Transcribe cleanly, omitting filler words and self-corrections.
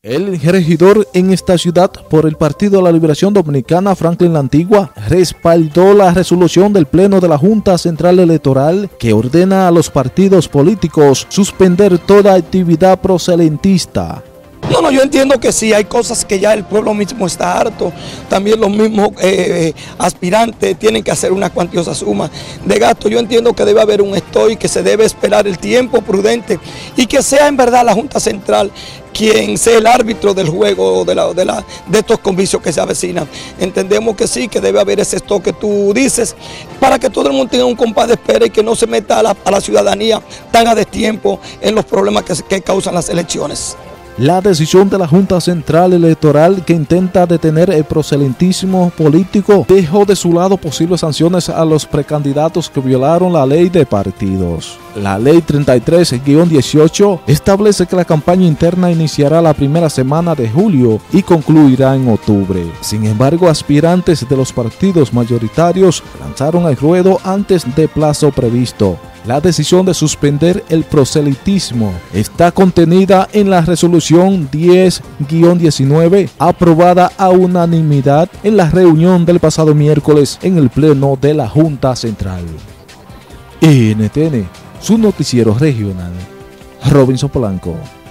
El regidor en esta ciudad por el Partido de la Liberación Dominicana, Franklin La Antigua, respaldó la resolución del Pleno de la Junta Central Electoral que ordena a los partidos políticos suspender toda actividad proselitista. Yo entiendo que sí, hay cosas que ya el pueblo mismo está harto, también los mismos aspirantes tienen que hacer una cuantiosa suma de gasto. Yo entiendo que debe haber un stop, que se debe esperar el tiempo prudente y que sea en verdad la Junta Central quien sea el árbitro del juego de estos comicios que se avecinan. Entendemos que sí, que debe haber ese stop que tú dices, para que todo el mundo tenga un compás de espera y que no se meta a la ciudadanía tan a destiempo en los problemas que causan las elecciones. La decisión de la Junta Central Electoral, que intenta detener el proselitismo político, dejó de su lado posibles sanciones a los precandidatos que violaron la ley de partidos. La ley 33-18 establece que la campaña interna iniciará la primera semana de julio y concluirá en octubre. Sin embargo, aspirantes de los partidos mayoritarios lanzaron al ruedo antes de plazo previsto. La decisión de suspender el proselitismo está contenida en la resolución 10-19 aprobada a unanimidad en la reunión del pasado miércoles en el Pleno de la Junta Central. NTN, su noticiero regional, Robinson Polanco.